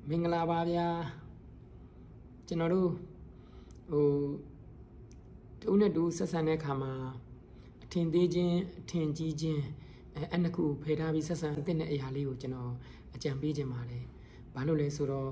မင်္ဂလာပါဗျာကျွန်တော်တို့တူနဲ့တူဆက်ဆံတဲ့အခါမှာအထင်သေးခြင်းအထင်ကြီးခြင်းအဲ့နှစ်ခုဖယ်ထားပြီးဆက်ဆံတဲ့အရာလေးကိုကျွန်တော်အကြံပေးခြင်းပါတယ်ဘာလို့လဲဆိုတော့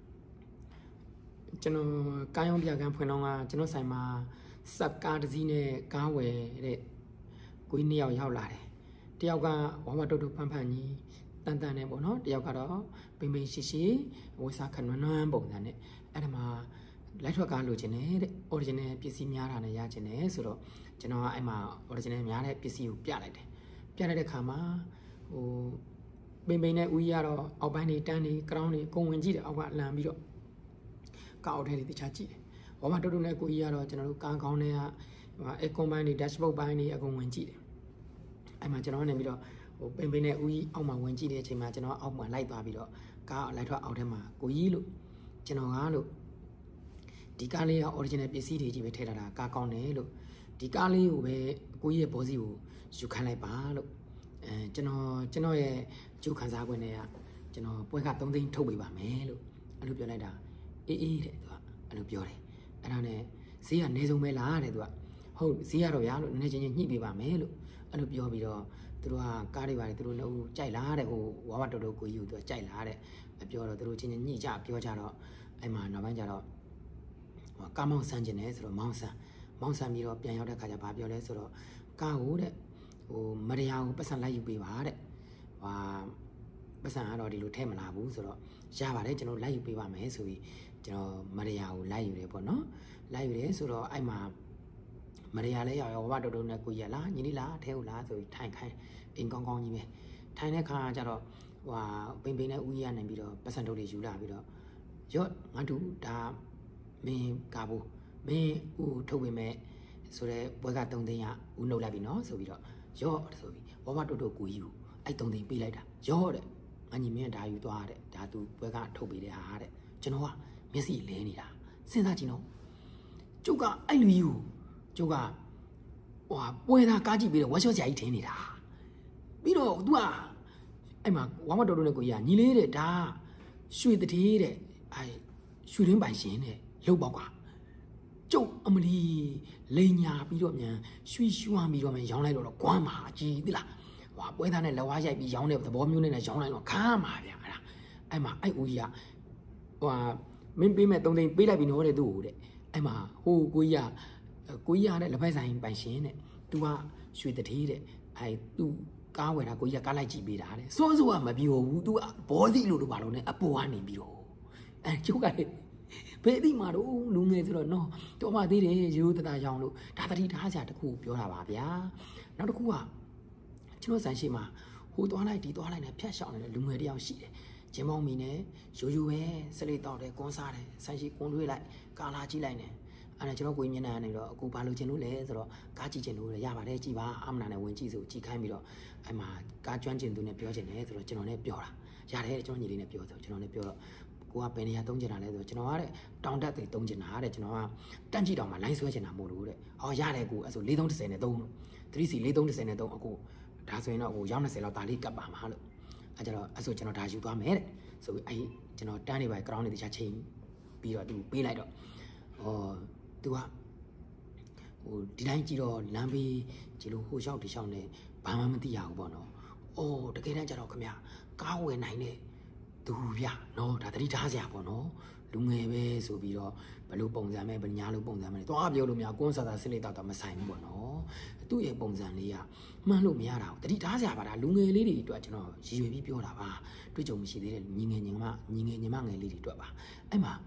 ကျွန်တော်ကားရောင်းပြကန်းဖွင့်တော့ကကျွန်တော်ဆိုင်မှာစက်ကားတစ်စီးနဲ့ကားဝယ်တဲ့ကိုကြီးနှစ်ယောက်ရောက်လာတယ်တယောက်ကဝါဝတုတ်တုတ်ဖန်ဖန်ကြီးတန်တန်နဲ့ပေါ့နော်တယောက်ကတော့ပိန်ပိန်ရှိရှိဝေစားခဏနွမ်းပုံစံနဲ့အဲ့ဒါမှလိုက်ထွက်ကားလိုချင်တယ်တဲ့ original ပစ္စည်းများတာနဲ့ရချင်တယ်ဆိုတော့ကျွန်တော်ကအဲ့မှာ original များတဲ့ပစ္စည်းကိုပြလိုက်တယ်ပြလိုက်တဲ့ခါမှာပိန်ပိန်နဲ့ဦးကြီးကတော့အောက်ပိုင်းတွေတန်းတွေ ground တွေအကုန်ဝင်ကြည့်တယ်အောက်ကလန်ပြီးတော့ကားအောက်ထဲတွေတခြားကြည့်တယ်ဝါမတုတ်တုတ်နဲ့ကိုကြီးကတော့ကျွန်တော်တို့ကားကောင်းတွေကအကွန်ပိုင်းတွေ dashboard ပိုင်းတွေအကုန်ဝင်ကြည့်တယ်အဲ့မှာကျွန်တော်ကနေပြီးတော့ပိန်ပိန်နဲ့ဦးကြီးအောက်မှာဝင်ကြည့်တဲ့အချိန်မှာကျွန်တော်အောက်မှာလိုက်သွားပြီးတော့ကားလိုက်ထွက်အောက်ထဲမှာကိုကြီးလို့ကျွန်တော်ကလို့ဒီကားလေးက original ပစ္စည်းတွေကြီးပဲထည့်ထားတာကားကောင်းတယ်လို့ဒီကားလေးကိုပဲကိုကြီးရဲ့ဘောစီကိုယူခိုင်းလိုက်ပါလို့ကျွန်တော်ရဲ့ဂျုခံစားခွင့်တွေကကျွန်တော်ပွဲက3သိန်းထုတ်ပေးပါမယ်လို့အဲ့လိုပြောလိုက်တာအေးတဲ့သူကအဲ့လိုပြောတယ်အဲ့ဒါနဲ့ဈေးကနေဆုံးပဲလားတဲ့သူကဟုတ်ဈေးရတော့ဗျာလို့နည်းချင်းညှိပေးပါမယ်လို့အဲ့လိုပြောပြီးတော့သူတို့ကကားတွေပါတယ်သူတို့လည်းကြိုက်လားတဲ့ဟိုဝါဝတော်တော်ကိုကြီးကိုသူကကြိုက်လားတဲ့ပြောတော့သူတို့ချင်းညှိကြပြောကြတော့အဲ့မှာနောက်ပိုင်းကျတော့ကားမောင်းဆန်းကျင်တယ်ဆိုတော့မောင်းဆန်းပြီးတော့ပြန်ရောက်တဲ့ခါကျဘာပြောလဲဆိုတော့ကားကိုတဲ့မရယာကိုပတ်စံလိုက်ယူပေးပါတဲ့ပတ်စံကတော့ဒီလိုထဲမလာဘူးဆိုတော့ရပါတယ်ကျွန်တော်လိုက်ယူပေးပါမယ်ဆိုပြီးကျွန်တော်မရယာကိုလိုက်ယူတယ်ပေါ့နော်လိုက်ယူတယ်ဆိုတော့အဲ့မှာမရယာလည်းရောက်ရောဝါတော်တော်နဲ့ကိုကြီးလားညီလေးလားထဲဟုတ်လားဆိုပြီးထိုင်ခိုင်းအိမ်ကောင်းကြီးပဲထိုင်တဲ့ခါကျတော့ပိန်ပိန်နဲ့ဦးကြီးကနေပြီးတော့ပတ်စံထုတ်တွေယူလာပြီးတော့ရော့ငါတို့ဒါမင်းကားဘူးမင်းဦးထုတ်ပေးမယ်ဆိုတော့ပွဲက3သိန်းကဦးနှုတ်လိုက်ပြီနော်ဆိုပြီးတော့ရော့ဆိုပြီးဝါတော်တော်ကိုကြီးကိုအဲ့3သိန်းပေးလိုက်တာရော့တဲ့ငါညီမင်းဒါယူသွားတဲ့ဒါသူပွဲကထုတ်ပေးတဲ့ဟာတဲ့ကျွန်တော်ကမျက်စိလဲနေတာစဉ်းစားကြည့်နော်ကျုပ်ကအဲ့လူကြီးကိုကျုပ်ကပွဲသားကားကြည့်ပြီးတော့ဝါရှော့ဆရာကြီးထင်းနေတာပြီးတော့ तू ကအဲ့မှာဝါမတော်တော်နဲ့ကိုကြီးကညီလေးတဲ့ဒါရွှေတထေးတဲ့ရွှေရင်းပိုင်ရှင်တဲ့လှုပ်ပေါက်ကကျုပ်အမလီလိန်ညာပြီးတော့မြန်ရွှေရွှမ်းပြီးတော့မြန်ရောင်းလိုက်တော့ကွမ်းမှာကြည်သိလားပွဲသားနဲ့လက်ဝါးရိုက်ပြီးရောင်းတဲ့သဘောမျိုးနဲ့ရောင်းလိုက်တော့ခါမှာဗျာအဲ့မှာအဲ့ဦးကြီးကမင်းပေးမဲ့3သိန်းပေးလိုက်ပြီနော်တဲ့သူ့ကိုတဲ့အဲ့မှာဟိုကိုကြီးကတဲ့လက်ဖက်ဆိုင်ပိုင်ရှင်တဲ့သူကရွှေတထေးတဲ့သူကားဝယ်တာကိုကြီးကကားလိုက်ကြည့်ပေးတာတဲ့စိုးကမပြောဘူးသူကဘောစီလို့ဘာလို့လဲအပေါ်ကနေပြီးတော့ကျုပ်ကလေဘယ်ဒီမှာတော့လူငယ်ဆိုတော့နော်တော်မှသေးတယ်ရိုးတသားရောင်းလို့ဒါတတိထားစရာတခုပြောတာပါဗျာနောက်တစ်ခုကကျွန်တော်ဆိုင်ရှိမှာဟိုသွားလိုက်ဒီသွားလိုက်နဲ့ဖြတ်ရှောင်နေတဲ့လူငယ်တယောက်ရှိတယ်ဂျင်းမောင်းမီနဲ့ရိုးပဲစလိတ်တောက်တယ်ကွန်းစားတယ်ဆိုင်ရှိကွန်းထွေးလိုက်ကာလာကြည့်လိုက်နေအဲ့ဒါကျွန်တော်ကိုမျက်နှာနေတော့အခုဘာလို့ချင်လို့လဲဆိုတော့ကားကြည့်ချင်လို့ရပါတယ်ကြည်ပါအမနာနဲ့ဝင်ကြည့်ဆိုကြည်ခိုင်းပြီးတော့အဲ့မှာကားကျွမ်းကျင်သူနဲ့ပြောချင်တယ်ဆိုတော့ကျွန်တော်လည်းပြောတာရတယ်ကျွန်တော်ညီလေးနဲ့ပြောဆိုကျွန်တော်လည်းပြောတော့ကိုကဘယ်နေရာသုံးချင်တာလဲဆိုတော့ကျွန်တော်ကတဲ့တောင်တက်တွေသုံးချင်တာတဲ့ကျွန်တော်ကတန့်ကြည့်တောင်မှာလိုင်းဆွဲချင်တာမို့လို့တဲ့ရတယ်ကိုအဲ့ဆို4330နဲ့3လို့ 3C 4330နဲ့3အခုဒါဆိုရင်တော့ဟိုရောက်20လောက်ဒါလေးကပ်ပါမှာလို့အဲ့ကျတော့အဲ့ဆိုကျွန်တော်ဒါယူသွားမယ်တဲ့ဆိုပြီးအဲ့ကျွန်တော်တန်းနေပါ ground တွေတခြားချိန်ပြီးတော့သူပေးလိုက်တော့သူကဒီတိုင်းကြည့်တော့လမ်းဘေးဒီလိုဟိုလျှောက်ဒီလျှောက်နဲ့ဘာမှမသိရဘူးပေါ့နော်တကယ်တမ်းကျတော့ခင်ဗျာကားဝယ်နိုင်တဲ့သူဗျနော်ဒါတတိထားစရာပေါ့နော်လူငယ်ပဲဆိုပြီးတော့ဘလို့ပုံစံမဲ့ဗညာလို့ပုံစံမဲ့သွားပြောလို့များကွန်းဆာစစ်လေးတော့မဆိုင်ဘူးပေါ့နော်သူ့ရဲ့ပုံစံလေးကမှန်းလို့မရတာဘူးတတိထားစရာပါဒါလူငယ်လေးတွေအတွက်ကျွန်တော်ရည်ရွယ်ပြီးပြောတာပါတွေ့ကြုံမရှိသေးတဲ့ညီငယ်ညီမငယ်လေးတွေအတွက်ပါအဲ့မှာ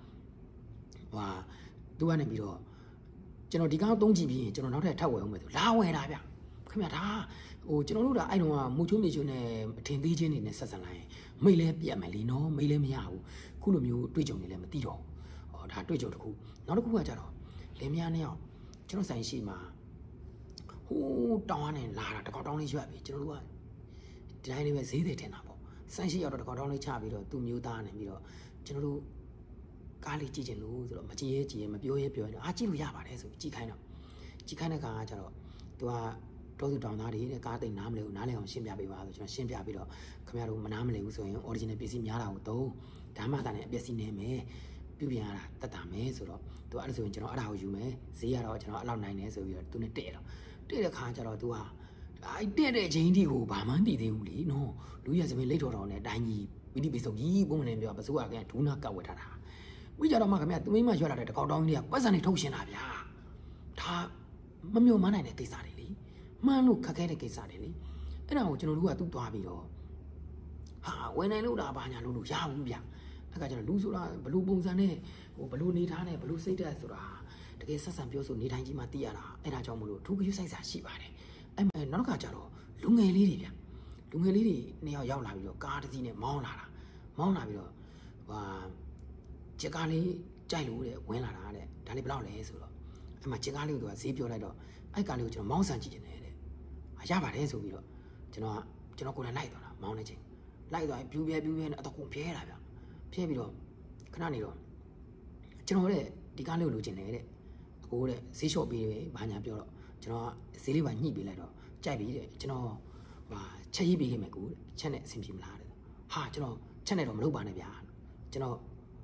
သူကနေပြီးတော့ကျွန်တော်ဒီကောင်3ကြည့်ပြီးရင်ကျွန်တော်နောက်ထပ်ထပ်ဝယ်အောင်မယ်ဆိုလာဝယ်တာဗျခင်ဗျာဒါကျွန်တော်တို့ဒါအဲ့တော့မူချိုးမြေချိုးနဲ့အထင်သေးချင်းနေနဲ့ဆက်ဆံလိုက်မိတ်လဲပြတ်မယ်လीနော်မိတ်လဲမရဘူးခုလိုမျိုးတွေ့ကြုံနေလဲမသိတော့ဒါတွေ့ကြုံတစ်ခုနောက်တစ်ခုကကြတော့လင်းများနဲ့အောင်ကျွန်တော်ဆိုင်ရှိမှာဟိုးတောင်းရနေလာတာတကောက်တောင်းလေးရွက်ပြီကျွန်တော်တို့ကဒီတိုင်းလေးပဲဈေးတွေထင်တာပေါ့ဆိုင်ရှိရောက်တော့တကောက်တောင်းလေးချပြီးတော့သူ့မျိုးသားနေပြီးတော့ကျွန်တော်တို့ကားလေးကြည့်ချင်လို့ဆိုတော့မကြည့်ရဲမပြောရဲတော့ကြည့်လို့ရပါတယ်ဆိုပြီးကြည့်ခိုင်းတဲ့ခါကကျတော့သူကတော်သူတောင်သားတွေတဲ့ကားတိတ်နားမလဲဘူးနားလဲအောင်ရှင်းပြပေးပါဆိုကျွန်တော်ရှင်းပြပြီးတော့ခင်ဗျားတို့မနားမလဲဘူးဆိုရင် original ပစ္စည်းများတာကိုသုံးဒါဓမ္မတာနဲ့အပျက်စီးနေမယ်ပြုပြင်ရတာတတ်တာမယ်ဆိုတော့သူအဲ့ဒါဆိုရင်ကျွန်တော်အဲ့ဒါကိုယူမယ်ဈေးကတော့ကျွန်တော်အဲ့လောက်နိုင်တယ်ဆိုပြီးတော့သူနဲ့တဲ့တဲ့ခါကျတော့သူကအဲ့တဲ့ချင်းတီကိုဘာမှမသိသေးဘူးလေနော်လူရစပင်းလိတ်တော်တော်နဲ့တိုင်းကြီးဝိတိပိစုံကြီးပုံနေပြောပစိုးကကဒူးနာကတ်ဝတ်ထားတာဝိကြတော့မှခင်ဗျသူမိမရွက်လာတဲ့တကောက်တောင်းကြီးကပတ်စံနေထုတ်ရှင်တာဗျာဒါမမျိုးမနိုင်တဲ့ကိစ္စတွေလေမှန်းလို့ခက်ခဲတဲ့ကိစ္စတွေလေအဲ့ဒါကိုကျွန်တော်တို့ကသူ့သွားပြီးတော့ဟာဝယ်နိုင်လို့လားဘာညာလို့ရဘူးဗျအဲ့ကကျတော့လူဆိုတာဘလူပုံစံနဲ့ဘလူနေထားနဲ့ဘလူစိတ်ဓာတ်ဆိုတာတကယ်ဆက်ဆံပြောဆိုနေတိုင်းကြီးမှသိရတာအဲ့ဒါကြောင့်မလို့ထူးခရစိုက်စာရှိပါတယ်အဲ့မဲ့နောက်တစ်ခါကျတော့လူငယ်လေးတွေဗျလူငယ်လေးတွေနှစ်ယောက်ရောက်လာပြီးတော့ကားတစ်စီးနဲ့မောင်းလာပြီးတော့ချစ်ကားလေးကြိုက်လို့တဲ့ဝင်လာတာတဲ့ဒါလေးဘယ်လောက်လဲဆိုတော့အဲ့မှာချစ်ကားလေးကိုသူကဈေးပြောလိုက်တော့အဲ့ကားလေးကိုကျွန်တော်မောင်းဆန်ကြည့်နေတယ်ရပါတယ်ဆိုပြီးတော့ကျွန်တော်ကိုယ်တိုင်လိုက်သွားတာမောင်းနေချင်းလိုက်သွားပြူပြဲနဲ့အတော့ကုန်ပြဲတာဗျပြဲပြီးတော့ခဏနေတော့ကျွန်တော်တဲ့ဒီကားလေးကိုလိုချင်တယ်တဲ့အကိုတဲ့ဈေးလျှော့ပေးပဲဘာညာပြောတော့ကျွန်တော်ဈေးလေးပါညှိပေးလိုက်တော့ကြိုက်ပြီတဲ့ကျွန်တော်ချက်ရေးပေးခဲ့မယ်ကိုတဲ့ချက်နဲ့အဆင်ပြေမလားတဲ့ဟာကျွန်တော်ချက်နဲ့တော့မလုပ်ပါနဲ့ဗျာကျွန်တော်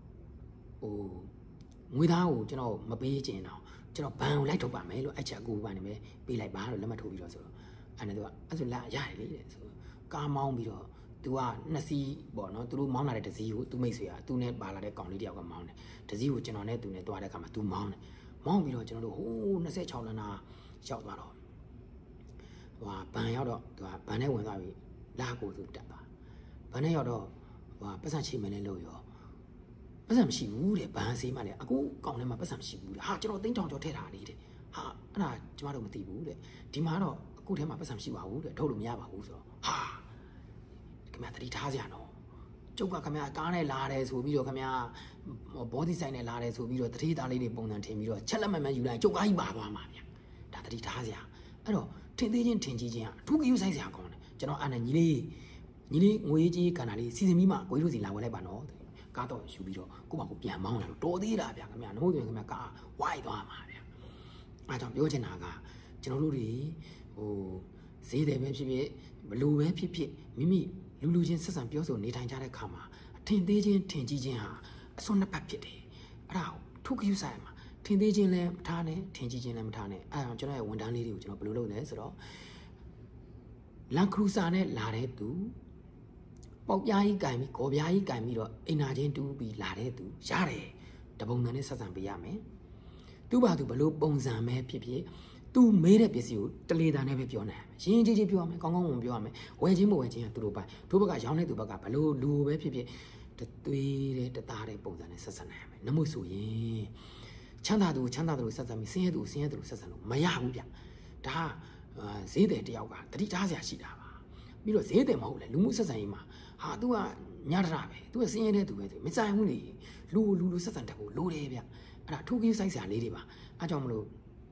ငွေသားကိုကျွန်တော်မပေးချင်တော့ကျွန်တော်ဘန်ကိုလိုက်ထုတ်ပါမယ်လို့အဲ့ချက်ကိုဘာနေပဲပေးလိုက်ပါလို့လက်မှတ်ထိုးပြီးတော့ဆိုတော့အဲ့ဒါသူကအဲ့ဆိုလာရတယ်လေတဲ့ဆိုကားမောင်းပြီးတော့သူကနှစ်စီးပေါ့နော်သူတို့မောင်းလာတဲ့တစည်းကိုသူမိတ်ဆွေကသူနဲ့ပါလာတဲ့ကောင်လေးတယောက်ကမောင်းတယ်တစည်းကိုကျွန်တော်နဲ့သူနဲ့တွားတဲ့အခါမှာသူမောင်းတယ်မောင်းပြီးတော့ကျွန်တော်တို့ဟိုး26လမ်းနာရောက်သွားတော့ဘန်ရောက်တော့သူကဘန်နဲ့ဝင်သွားပြီလာကိုသူတက်သွားဘန်နဲ့ရောက်တော့ပတ်စံချိမနဲ့လို့ရောပတ်စံမရှိဘူးတဲ့ဘန်ဆေးမှလည်းအခုကောင်ထဲမှာပတ်စံမရှိဘူးတဲ့ဟာကျွန်တော်သိန်းတောင်ကျော်ထည့်ထားလေးတဲ့ဟာအဲ့ဒါကျမတို့မသိဘူးတဲ့ဒီမှာတော့အခုထဲမှာပတ်စံမရှိပါဘူးတဲ့ထုတ်လို့မရပါဘူးဆိုတော့ဟာခင်ဗျာတတိထားစရာနော်ကျုပ်ကခင်ဗျာကားနဲ့လာတယ်ဆိုပြီးတော့ခင်ဗျာဘောဒီဆိုင်နဲ့လာတယ်ဆိုပြီးတော့တတိသားလေးတွေပုံစံထင်ပြီးတော့ချက်လက်မှန်မှန်ယူလိုက်ကျုပ်ကားကြီးပါသွားမှာဗျာဒါတတိထားစရာအဲ့တော့ထင်သေးချင်းထင်ကြီးချင်းအထူးကိယူဆိုင်စရာကောင်းတယ်ကျွန်တော်အဲ့နဲ့ညီလေးငွေကြီးခန္ဓာလေးစီစဉ်ပြီးမှကိုကြီးတို့စီလာဝယ်လိုက်ပါနော်ကားတော့ယူပြီးတော့ကို့ဘာကိုပြန်မောင်းလာလို့တော်သေးတာဗျာခင်ဗျာနှမိုးသွင်းခင်ဗျာကားဝိုက်သွားမှာဗျာအားကြောင့်ပြောချင်တာကကျွန်တော်တို့တွေဈေးတယ်ပဲဖြစ်ဖြစ်ဘလူပဲဖြစ်ဖြစ်မိမိလူချင်းဆက်ဆံပြောဆိုနေထိုင်ကြတဲ့ခါမှာအထင်သေးချင်းထင်ကြီးချင်းဟာအစွန်းနှစ်ပတ်ဖြစ်တယ်အဲ့ဒါကိုထုခယူဆိုင်မှာထင်သေးချင်းလည်းမထားနဲ့ထင်ကြီးချင်းလည်းမထားနဲ့အဲ့ဒါကျွန်တော်ရဲ့ဝန်ထမ်းလေးတွေကိုကျွန်တော်ဘယ်လိုလုပ်လဲဆိုတော့လန်ခရူစာနဲ့လာတဲ့သူပေါက်ပြားကြီးကင်ပြီးကော်ပြားကြီးကင်ပြီးတော့အိမ်နာချင်းတူးပြီးလာတဲ့သူရတယ်တပုံစံနဲ့ဆက်ဆံပေးရမယ်သူ့ဘာသူဘလို့ပုံစံပဲဖြစ်ဖြစ်သူမေးတဲ့ပစ္စည်းကိုတလေတာနဲ့ပဲပြောနိုင်ရမယ်ရင်းကြီးပြောရမယ်ကောင်းကောင်းဝင်ပြောရမယ်ဝယ်ချင်းမဝယ်ချင်းကသူတို့ပိုင်တို့ဘက်ကရောင်းတဲ့သူဘက်ကဘလို့လူပဲဖြစ်ဖြစ်သွေးတဲ့တသားတဲ့ပုံစံနဲ့ဆက်ဆံနိုင်ရမယ်နမို့ဆိုရင်ချမ်းသာသူဆက်ဆံပြီးဆင်းရဲသူဆက်ဆံလို့မရဘူးဗျဒါဈေးတယ်တယောက်ကတတိထားစရာရှိတာပါပြီးတော့ဈေးတယ်မဟုတ်လေလူမှုဆက်ဆံရေးမှာဟာသူကညတရပဲသူကဆင်းရဲတဲ့သူပဲသူမဆိုင်ဘူးလေလူဆက်ဆံတတ်ဖို့လိုတယ်ဗျအဲ့ဒါထူးကင်းဆိုင်စရာလေးတွေပါအားကြောင့်မလို့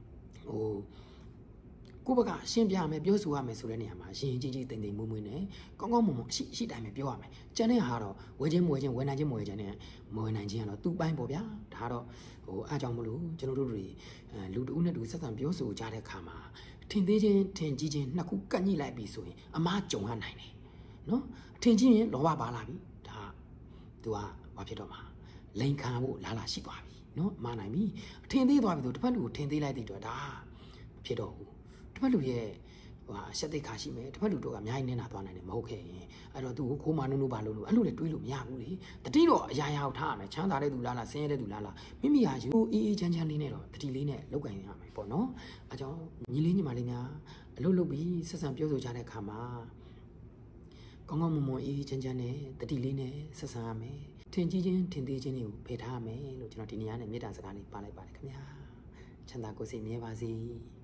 ကိုဘကရှင်းပြမယ်ပြောဆိုရမယ်ဆိုတဲ့နေရာမှာရင်ကြီးတိမ်မွေးနဲ့ကောင်းကောင်းမွန်ရှိတိုင်းပဲပြောရမယ်ကျန်တဲ့ဟာတော့ဝယ်ချင်းမဝယ်ချင်းဝယ်နိုင်ချင်းမဝယ်ချင်းနဲ့မဝယ်နိုင်ချင်းကတော့သူ့ပိုင်းပေါ့ဗျာဒါတော့အားကြောင့်မလို့ကျွန်တော်တို့တွေလူတဦးနဲ့တူဆက်ဆံပြောဆိုကြတဲ့အခါမှာထင်သေးချင်းထင်ကြီးချင်းနှစ်ခုကန့်ညှိလိုက်ပြီဆိုရင်အမားကြုံရနိုင်တယ်နော်ထင်ကြီးရင်လောဘပါလာပြီဒါသူကဘာဖြစ်တော့မှာလိန်ခံဖို့လာရှိသွားပြီနော်မှားနိုင်ပြီထင်သေးသွားပြီဆိုတစ်ဖက်လူကိုထင်သေးလိုက်တဲ့အတွက်ဒါဖြစ်တော့ဘူးတစ်ဖက်လူရဲ့ရှက်သိခါရှိမယ်တစ်ဖက်လူတို့ကအများကြီးနေတာသွားနိုင်တယ်မဟုတ်ခဲ့ရင်အဲ့တော့သူ့ကိုခိုးမနုံနုံပါလို့အဲ့လိုလေတွေးလို့မရဘူးလေတတိတော့အရာရာကိုထားရမယ်ချမ်းသာတဲ့သူလားဆင်းရဲတဲ့သူလားမိမိဟာယူအေးချမ်းလေးနဲ့တော့တတိလေးနဲ့လောက်ကင်ရမယ်ပေါ့နော်အဲကြောင့်ညီလေးညီမလေးများအလုပ်လုပ်ပြီးဆက်ဆံပြောဆိုကြတဲ့အခါမှာကောင်းကောင်းမွန်မွန်အေးချမ်းနဲ့တတိလေးနဲ့ဆက်ဆံရမယ်ထင်ကြီးချင်းထင်သေးချင်းတွေကိုဖယ်ထားရမယ်လို့ကျွန်တော်ဒီနေရာနဲ့မေတ္တာစကားလေးပါလိုက်ပါတယ်ခင်ဗျာချမ်းသာကိုယ်စိတ်မြဲပါစေ